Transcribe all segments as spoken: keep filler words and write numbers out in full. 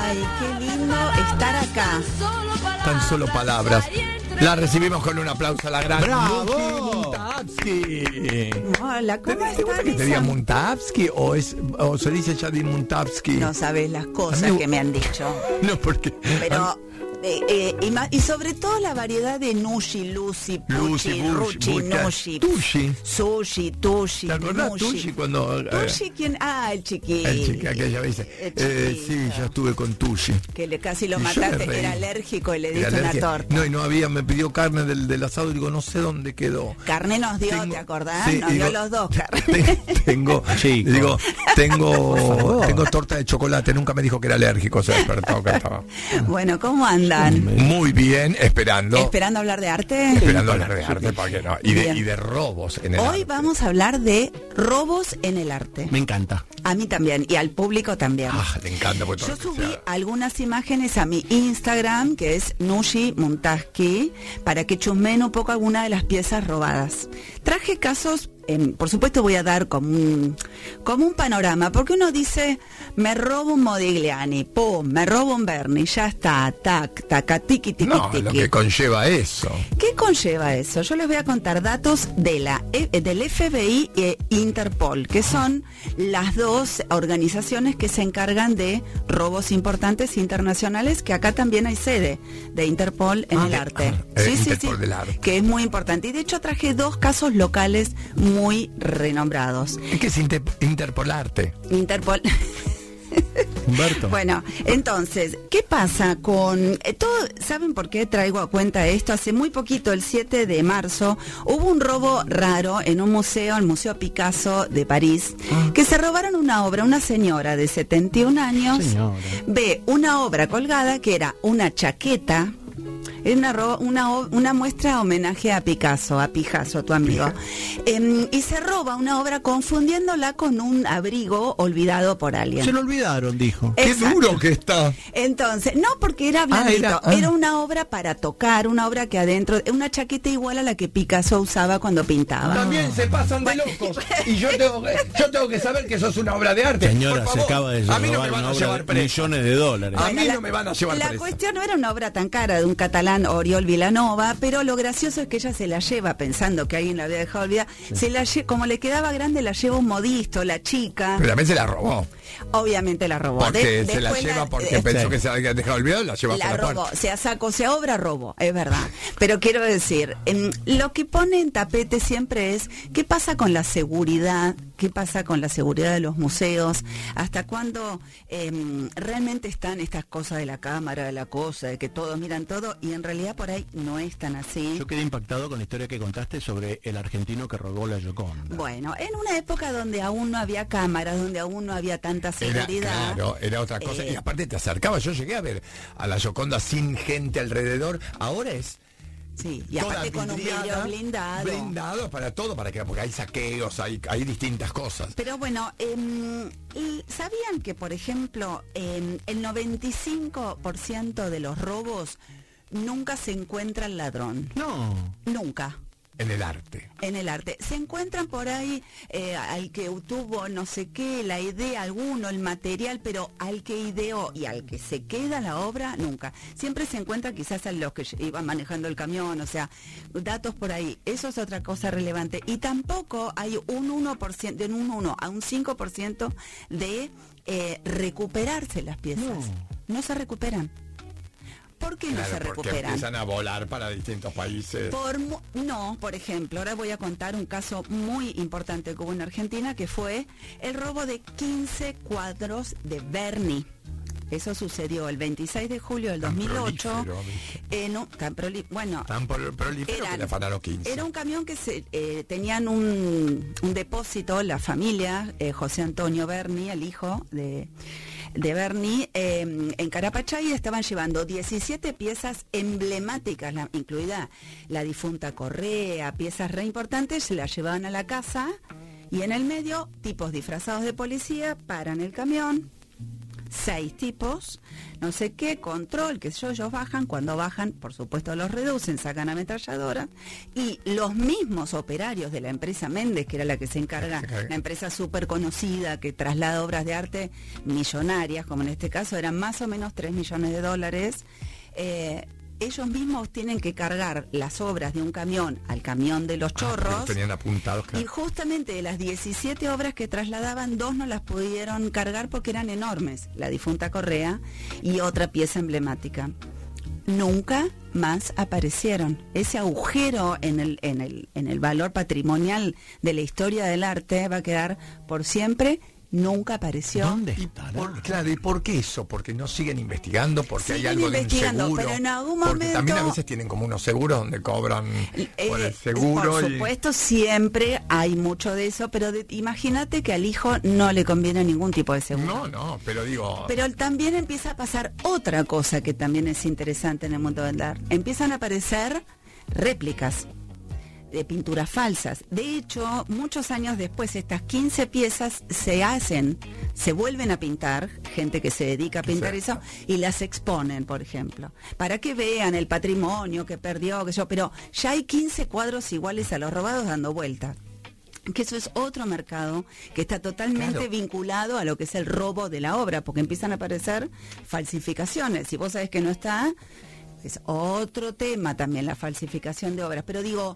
Ay, qué lindo estar acá. Tan solo palabras. La recibimos con un aplauso a la gran ¡Bravo! Muntavsky. Hola, ¿cómo ¿Te gusta están? que te diga Muntavsky o, es, o se dice Yadin Muntavsky? No sabes las cosas Amigo. que me han dicho. No, porque... Pero... Eh, eh, y, ma- y sobre todo la variedad de Nushi, Lucy, Lucy, Puchi, Bush, Ruchi, Bucha, Nushi, Tushi. Sushi, Tushi, ¿Te acordás Nushi. Tushi cuando... eh, Tushi, ¿quién? Ah, el chiquito. el chico aquella vez dice, El eh, chiquito. sí, ya estuve con Tushi. Que le casi lo Y yo mataste, me reí. era alérgico y le Era diste una alergia. torta. No, y no había, me pidió carne del, del asado y digo, no sé dónde quedó. Carne nos dio, Tengo- ¿te acordás? sí, nos digo, dio los dos carne. te- Tengo, Chico. digo, tengo, tengo torta de chocolate, nunca me dijo que era alérgico, se despertó que estaba. Bueno, ¿cómo andan? Muy bien, esperando. ¿Esperando hablar de arte? Esperando hablar de arte, ¿para qué no? Y de, Bien. y de robos en el Hoy arte. vamos a hablar de robos en el arte. Me encanta. A mí también, y al público también. Ah, le encanta. Pues, Yo todo lo que subí sea. algunas imágenes a mi Instagram, que es Nushi Muntavsky, para que chusmeen un poco alguna de las piezas robadas. Traje casos, eh, por supuesto voy a dar como un, como un panorama, porque uno dice, me robo un Modigliani, pum, me robo un Berni, ya está, tac, tac, tiki, tiki, No, tiki. lo que conlleva eso. ¿Qué conlleva eso? Yo les voy a contar datos de la, eh, del F B I e Interpol, que son las dos organizaciones que se encargan de robos importantes internacionales, que acá también hay sede de Interpol en Ah, el de- arte. ah, eh, Interpol del arte. Que es muy importante. Y de hecho traje dos casos locales muy renombrados. Es que es inter- interpolarte. Interpol... Humberto. Bueno, entonces, ¿qué pasa con eh, todo? ¿Saben por qué traigo a cuenta esto? Hace muy poquito, el siete de marzo, hubo un robo raro en un museo, el Museo Picasso de París, que se robaron una obra. Una señora de setenta y un años Señora. ve una obra colgada que era una chaqueta. Era una, ro- una, o- una muestra homenaje a Picasso, a Picasso, tu amigo. Em, y se roba una obra confundiéndola con un abrigo olvidado por alguien. Se lo olvidaron, dijo. Qué Exacto. duro que está. Entonces, no porque era blandito, era- era, ah. una obra para tocar, una obra que adentro, una chaqueta igual a la que Picasso usaba cuando pintaba. También se pasan de locos. Y yo tengo, que, yo tengo que saber que eso es una obra de arte. Señora, Por se favor. acaba de A mí no robar me van una a obra llevar de preso. millones de dólares. A Bueno, mí la- no me van a llevar La preso. cuestión no era una obra tan cara de un catalán, Oriol Vilanova, pero lo gracioso es que ella se la lleva pensando que alguien la había dejado olvidada. Se la lle- como le quedaba grande, la lleva un modisto, la chica. Pero también se la robó. Obviamente la robó. Porque De- se la después lleva porque eh, pensó sí. que se había dejado olvidado, la lleva La hasta la robó, puerta. sea saco, sea obra, robo, es verdad. Pero quiero decir, em, lo que pone en tapete siempre es qué pasa con la seguridad, qué pasa con la seguridad de los museos, hasta cuándo em, realmente están estas cosas de la cámara, de la cosa, de que todos miran todo, y en realidad por ahí no es tan así. Yo quedé impactado con la historia que contaste sobre el argentino que robó la Gioconda. Bueno, en una época donde aún no había cámaras, donde aún no había tanta Era, seguridad. claro, era otra cosa. eh, y aparte te acercabas, yo llegué a ver a la Gioconda sin gente alrededor. Ahora es Sí, y toda aparte con un vidriada, vidrio blindado. blindado para todo, para que, porque hay saqueos, hay, hay distintas cosas. Pero bueno, em, y ¿sabían que, por ejemplo, em, el noventa y cinco por ciento de los robos nunca se encuentra el ladrón? No. Nunca. En el arte. En el arte. Se encuentran por ahí eh, al que tuvo no sé qué, la idea, alguno, el material, pero al que ideó y al que se queda la obra, nunca. Siempre se encuentra quizás a los que iban manejando el camión, o sea, datos por ahí. Eso es otra cosa relevante. Y tampoco hay un uno por ciento, de un uno a un cinco por ciento de eh, recuperarse las piezas. No. No se recuperan. ¿Por qué no Claro, se porque recuperan? empiezan a volar para distintos países. Por mu- no, por ejemplo, ahora voy a contar un caso muy importante que hubo en Argentina, que fue el robo de quince cuadros de Berni. Eso sucedió el veintiséis de julio del Tan dos mil ocho. prolífero, ¿viste? En un, tan proli- bueno, Tan prol- prolífero que eran- le afanaron quince. era un camión que se, eh, tenían un, un depósito, la familia, eh, José Antonio Berni, el hijo de, de Berni, eh, en Carapachay, estaban llevando diecisiete piezas emblemáticas, la- incluida la difunta Correa, piezas re importantes, se las llevaban a la casa y en el medio, tipos disfrazados de policía paran el camión, seis tipos, no sé qué, control, qué sé yo, ellos bajan, cuando bajan, por supuesto los reducen, sacan ametralladora, y los mismos operarios de la empresa Méndez, que era la que se encarga, la empresa súper conocida, que traslada obras de arte millonarias, como en este caso, eran más o menos tres millones de dólares, eh, ellos mismos tienen que cargar las obras de un camión al camión de los chorros. Ah, tenían apuntados, claro. Y justamente de las diecisiete obras que trasladaban, dos no las pudieron cargar porque eran enormes. La difunta Correa y otra pieza emblemática. Nunca más aparecieron. Ese agujero en el, en el, en el valor patrimonial de la historia del arte va a quedar por siempre. Nunca apareció. ¿Dónde estará? Por, claro, ¿y por qué eso? Porque no siguen investigando, porque siguen hay algo de un seguro. Pero en algún porque momento, también a veces tienen como unos seguros donde cobran eh, por el seguro. Por supuesto, y... siempre hay mucho de eso, pero de, imagínate que al hijo no le conviene ningún tipo de seguro. No, no, pero digo... Pero también empieza a pasar otra cosa que también es interesante en el mundo del arte. Empiezan a aparecer réplicas de pinturas falsas. De hecho, muchos años después, estas quince piezas se hacen, se vuelven a pintar, gente que se dedica a pintar eso, y las exponen, por ejemplo, para que vean el patrimonio que perdió, que yo, pero ya hay quince cuadros iguales a los robados dando vueltas. Que eso es otro mercado que está totalmente claro. vinculado a lo que es el robo de la obra, porque empiezan a aparecer falsificaciones. Si vos sabés que no está... Es otro tema también la falsificación de obras, pero digo,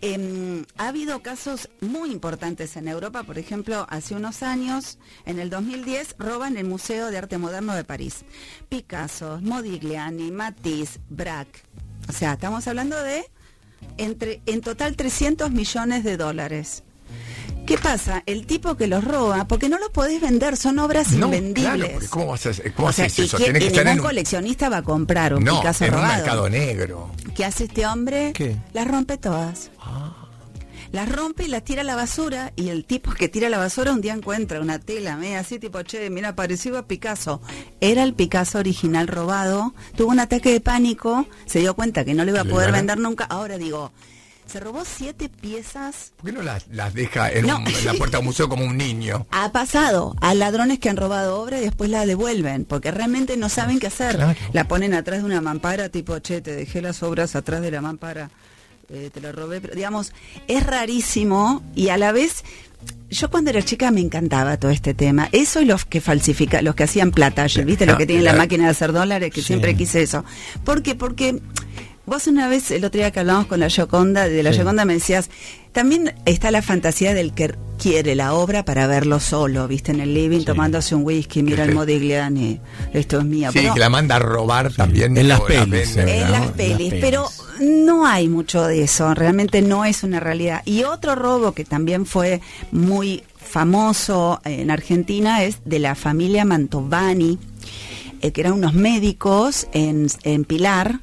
eh, ha habido casos muy importantes en Europa. Por ejemplo, hace unos años, en el dos mil diez, roban el Museo de Arte Moderno de París. Picasso, Modigliani, Matisse, Braque. O sea, estamos hablando de entre en total trescientos millones de dólares. ¿Qué pasa? El tipo que los roba, porque no los podés vender, son obras no, invendibles. Claro, ¿cómo vas a hacer, cómo o sea, haces eso? ¿Y, Tiene que, que y estar ningún en un... coleccionista va a comprar un no, Picasso en robado. un mercado negro. ¿Qué hace este hombre? ¿Qué? Las rompe todas. Ah. Las rompe y las tira a la basura, y el tipo que tira a la basura un día encuentra una tela media así, tipo, che, mira, parecido a Picasso. Era el Picasso original robado, tuvo un ataque de pánico, se dio cuenta que no le iba a poder ¿Le vender nunca. Ahora digo... Se robó siete piezas. ¿Por qué no las, las deja en, no. un, en la puerta de un museo como un niño? Ha pasado a ladrones que han robado obra y después la devuelven, porque realmente no saben qué hacer. Claro. La ponen atrás de una mampara, tipo, che, te dejé las obras atrás de la mampara, eh, te la robé. Pero, digamos, es rarísimo y a la vez... Yo cuando era chica me encantaba todo este tema. Eso y los que falsifican, los que hacían plata, ¿viste? Los que tienen la máquina de hacer dólares, que sí. Siempre quise eso. ¿Por qué? Porque... Vos una vez, el otro día que hablamos con la Gioconda, de la sí. Gioconda me decías, también está la fantasía del que quiere la obra para verlo solo, viste, en el living, sí. tomándose un whisky, mira el Modigliani, esto es mía. Sí, pero, que la manda a robar sí. también. En las pelis. La en, las pelis, las pero no hay mucho de eso, realmente no es una realidad. Y otro robo que también fue muy famoso en Argentina es de la familia Mantovani, eh, que eran unos médicos en, en Pilar.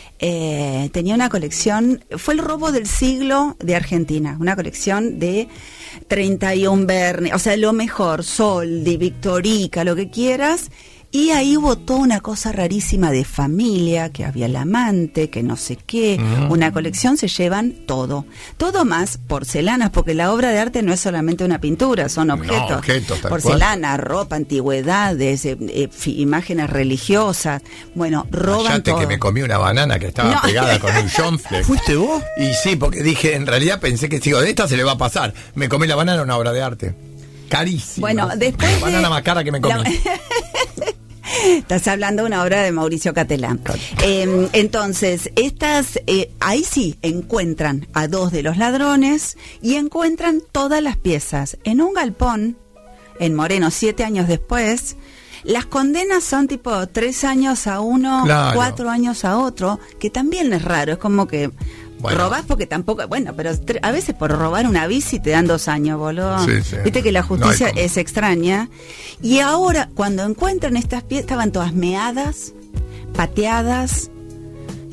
Eh, tenía una colección, fue el robo del siglo de Argentina, una colección de treinta y un Verne, o sea, lo mejor, Soldi, Victorica, lo que quieras, y ahí hubo toda una cosa rarísima de familia, que había el amante, que no sé qué, uh-huh. Una colección, se llevan todo, todo más porcelanas, porque la obra de arte no es solamente una pintura, son objetos, no, objetos porcelana, cual. Ropa, antigüedades, eh, eh, imágenes religiosas, bueno, roban Cállate todo. Que me comí una banana que estaba no. pegada con un jonfle. ¿Fuiste vos? Y sí, porque dije, en realidad pensé que sigo de esta se le va a pasar. Me comí la banana, una obra de arte. Carísima. Bueno, después la banana de... más cara que me comí. La... Estás hablando de una obra de Mauricio Catelán. Eh, entonces, estas, eh, ahí sí encuentran a dos de los ladrones y encuentran todas las piezas en un galpón en Moreno, siete años después. Las condenas son tipo tres años a uno, claro. cuatro años a otro, que también es raro, es como que bueno. robás porque tampoco, bueno, pero a veces por robar una bici te dan dos años, boludo. Sí, sí. Viste que la justicia no es extraña. Y ahora, cuando encuentran estas piezas, estaban todas meadas, pateadas.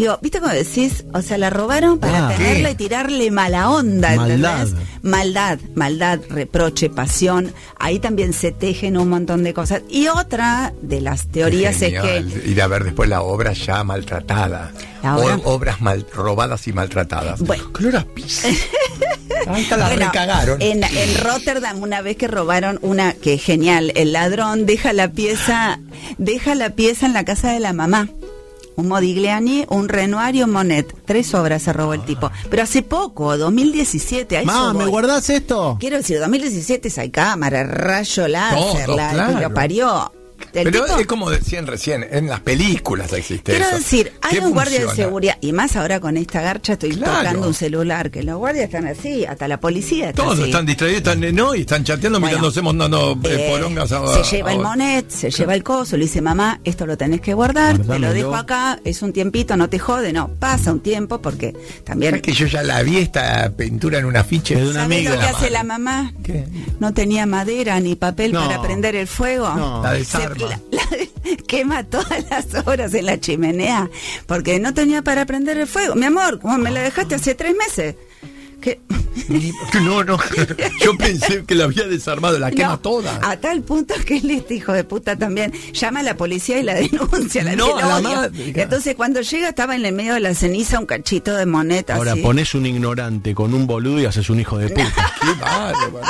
Digo, ¿viste cómo decís? O sea, la robaron para Ah, tenerla ¿qué? y tirarle mala onda, ¿entendés? Maldad. Maldad, maldad, reproche, pasión. Ahí también se tejen un montón de cosas. Y otra de las teorías Genial. es que... Ir a ver después la obra ya maltratada. La obra- O- obras mal, robadas y maltratadas. Bueno. Clora Pisa. Ahí está, la Bueno, recagaron. En, en Rotterdam una vez que robaron una que es genial, el ladrón deja la pieza, deja la pieza en la casa de la mamá. Un Modigliani, un Renoir y un Monet. Tres obras se robó el tipo. Pero hace poco, dos mil diecisiete. A eso Ma, ¿me voy. guardás esto? Quiero decir, dos mil diecisiete hay cámara, rayo láser, Todo, la claro. que lo parió. El Pero tipo- es como decían recién, en las películas existe Quiero eso. decir, hay ¿Qué un guardia de funciona? seguridad, y más ahora con esta garcha estoy Claro. tocando un celular, que los guardias están así, hasta la policía está Todos así. están distraídos, están, eh, no, y están chateando, Bueno, mirándose, mandando eh, Eh, porongas a, se lleva a- el monet, se lleva el coso, le dice mamá, esto lo tenés que guardar, te lo Guardámelo. dejo acá, es un tiempito, no te jode, no, pasa un tiempo porque también... ¿Sabes que yo ya la vi esta pintura en un afiche? Es de un ¿Sabés amigo. lo que hace la mamá? ¿Qué? No tenía madera ni papel No. para prender el fuego. No. La Se- desarma. la- la- quema todas las obras en la chimenea porque no tenía para prender el fuego. Mi amor, ¿cómo me la dejaste hace tres meses? Que Ni- No, no, yo pensé que la había desarmado, la quema No, toda. A tal punto que él, este hijo de puta también, llama a la policía y la denuncia. La No, que a la odia. madre, claro. Entonces cuando llega estaba en el medio de la ceniza un cachito de moneta. Ahora así. pones un ignorante con un boludo y haces un hijo de puta. Qué bárbaro.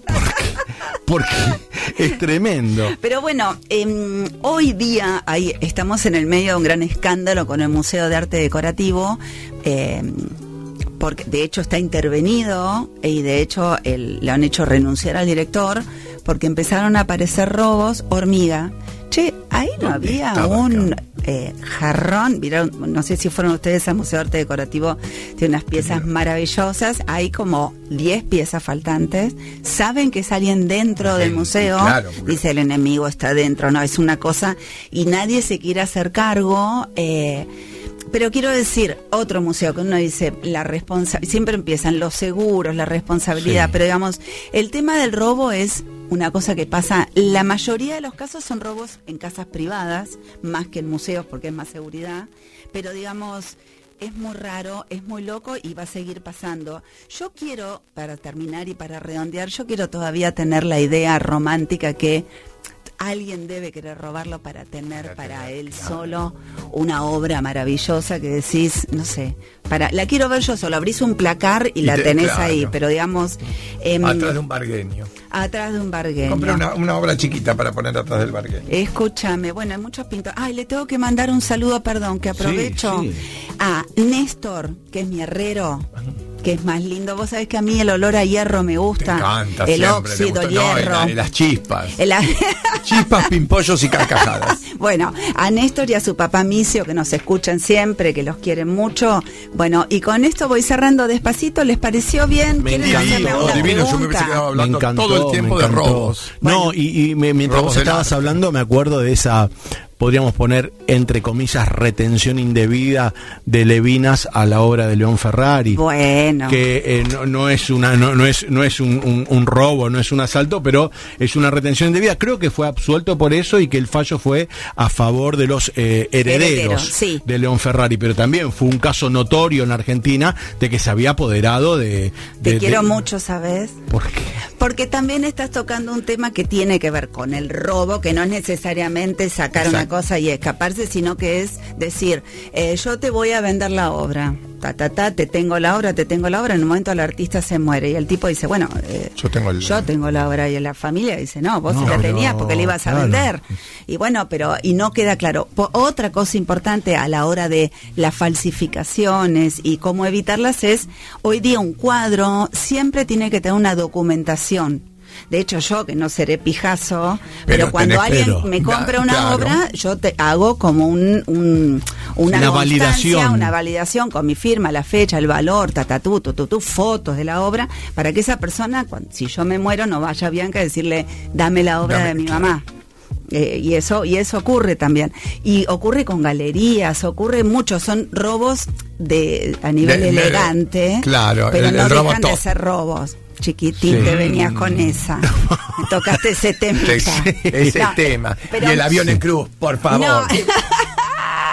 Porque es tremendo. Pero bueno, eh, hoy día ahí estamos en el medio de un gran escándalo con el Museo de Arte Decorativo, eh, porque de hecho está intervenido y de hecho el, le han hecho renunciar al director porque empezaron a aparecer robos hormiga. Che, ahí no ¿Dónde había estaba un acá? eh, jarrón, vieron, no sé si fueron ustedes al Museo de Arte Decorativo, tiene unas piezas maravillosas, hay como diez piezas faltantes, saben que es alguien dentro del Sí, museo, claro, porque- dice el enemigo está dentro, no, es una cosa, y nadie se quiere hacer cargo, eh, pero quiero decir, otro museo que uno dice, la responsabilidad, siempre empiezan los seguros, la responsabilidad, Sí. pero digamos, el tema del robo es una cosa que pasa, la mayoría de los casos son robos en casas privadas, más que en museos porque es más seguridad, pero digamos, es muy raro, es muy loco y va a seguir pasando. Yo quiero, para terminar y para redondear, yo quiero todavía tener la idea romántica que alguien debe querer robarlo para tener para él solo una obra maravillosa que decís, no sé, para la quiero ver yo solo, abrís un placar y, Y la te- tenés claro. ahí, pero digamos em, Atrás de un bargueño. atrás de un bargueño. Compré una, una obra chiquita para poner atrás del bargueño. Escúchame, bueno, hay muchos pintores. Ay, le tengo que mandar un saludo, perdón, que aprovecho. sí. A Néstor, que es mi herrero, que es más lindo. Vos sabés que a mí el olor a hierro me Te gusta. encanta el siempre. te óxido, gusta. No, y hierro. la- y las chispas. El- Chispas, pimpollos y carcajadas. Bueno, a Néstor y a su papá Micio, que nos escuchan siempre, que los quieren mucho. Bueno, y con esto voy cerrando despacito. ¿Les pareció bien? Me ¿Quieren encantó. hacerme Divino, una divino, yo me pregunta? hubiese quedado Me hablando encantó, todo el tiempo me de encantó. robos. No, y, y me- mientras Robos vos del estabas arte. hablando, me acuerdo de esa, podríamos poner entre comillas, retención indebida de Levinas a la obra de León Ferrari. Bueno. Que eh, no, no es una no, no es no es un, un- un robo, no es un asalto, pero es una retención indebida. Creo que fue absuelto por eso y que el fallo fue a favor de los eh, herederos Herederos, sí. de León Ferrari, pero también fue un caso notorio en Argentina de que se había apoderado de... Te de- quiero de- mucho, ¿sabes? ¿Por qué? Porque también estás tocando un tema que tiene que ver con el robo, que no es necesariamente sacar una Exacto. cosa y escaparse, sino que es decir, eh, yo te voy a vender la obra, ta, ta, ta, te tengo la obra, te tengo la obra, en un momento el artista se muere y el tipo dice, bueno, eh, Yo tengo el- yo tengo la obra, y la familia dice, no, vos No, sí la pero- tenías porque la ibas a claro. vender. Y bueno, pero, y no queda claro. Po- otra cosa importante a la hora de las falsificaciones y cómo evitarlas es, hoy día un cuadro siempre tiene que tener una documentación. De hecho, yo, que no seré pijazo, pero, Pero cuando tenés- alguien pero. me compra Ca- una claro. obra, yo te hago como un, un- una, Una constancia, validación. una validación con mi firma, la fecha, el valor, tatatú, tututú, fotos de la obra, para que esa persona, cuando, si yo me muero, no vaya a Bianca a decirle, dame la obra Dame, de mi claro. mamá. Eh, y eso y eso ocurre también, y ocurre con galerías, ocurre mucho, son robos de a nivel De- de- elegante, claro, pero el- no el robo dejan de top. ser robos. Chiquitín, Sí. te venías con esa, me tocaste ese temita. Ese No, tema. pero- y el avión en cruz, por favor. No.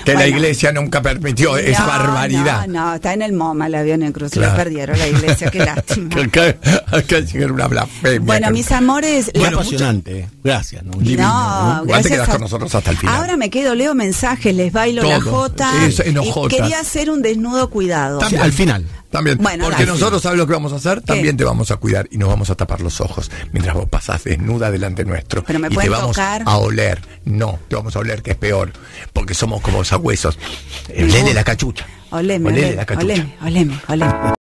Que Bueno. la iglesia nunca permitió esa No, barbaridad. No, no, está en el MoMA, el avión en cruz. Claro. Lo perdieron la iglesia, qué lástima. Que acá, acá llega una blasfemia. Bueno, mis amores. Fue la- apasionante. eh. Gracias. ¿no? Divino, No, ¿no? Igual te gracias quedás a- con nosotros hasta el final. Ahora me quedo, leo mensajes, les bailo la Todo. jota. Es en Y ojotas. quería hacer un desnudo cuidado. Sí, También. al final. También, Bueno, porque dale. nosotros, ¿sabes lo que vamos a hacer? También te vamos a cuidar y nos vamos a tapar los ojos mientras vos pasás desnuda delante nuestro. Pero me y te pueden vamos tocar. a oler. No, te vamos a oler, que es peor, porque somos como sabuesos. Me Olele gusta. la cachucha. Oleme, Olele oleme, la cachucha. oleme, oleme, oleme.